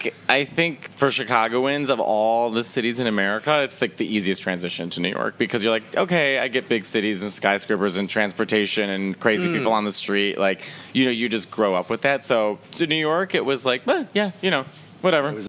think for Chicagoans, of all the cities in America, it's like the easiest transition to New York, because you're like, okay, I get big cities and skyscrapers and transportation and crazy people on the street. Like, you just grow up with that. So to New York, it was like, yeah, whatever.